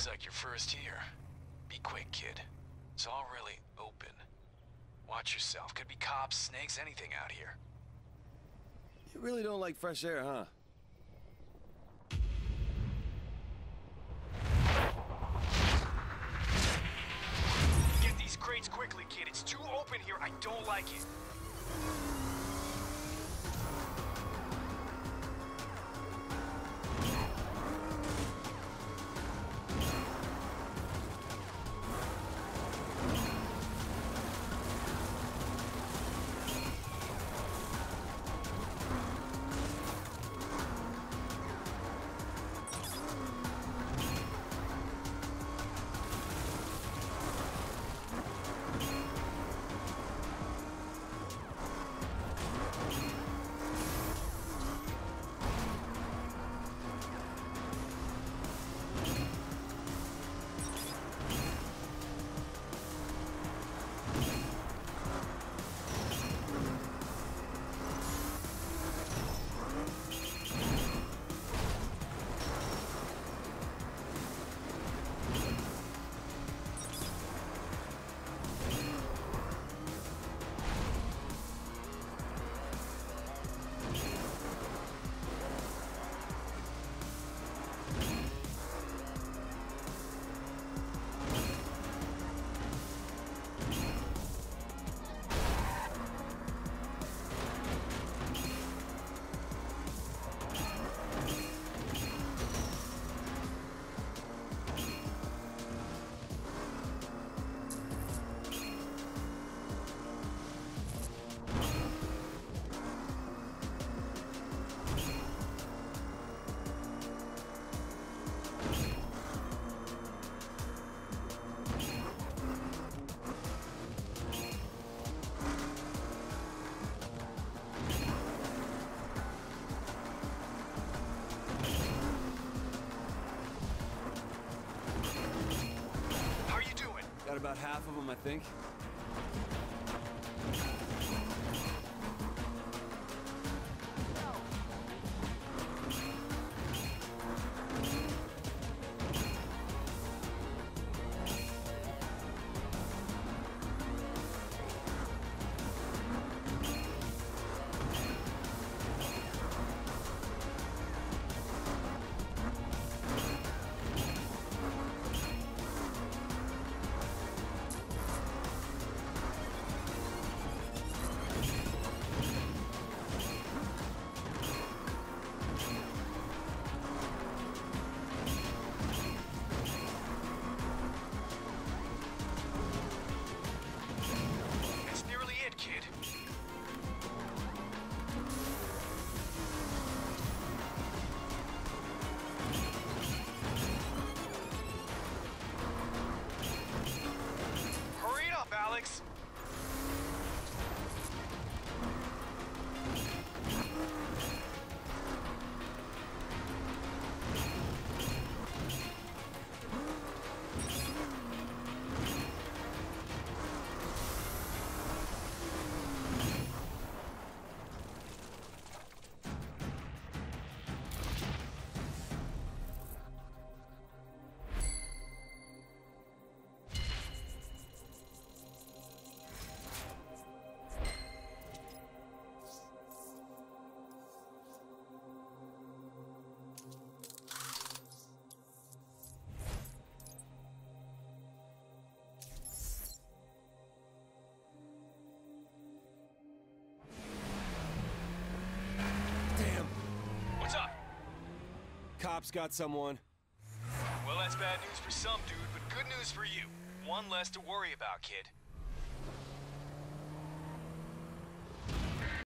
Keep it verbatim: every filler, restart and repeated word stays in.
Looks like your first here. Be quick, kid. It's all really open. Watch yourself. Could be cops, snakes, anything out here. You really don't like fresh air, huh? Get these crates quickly, kid. It's too open here. I don't like it. Got about half of them, I think. Alex. Cops got someone. Well, that's bad news for some dude, but good news for you. One less to worry about, kid.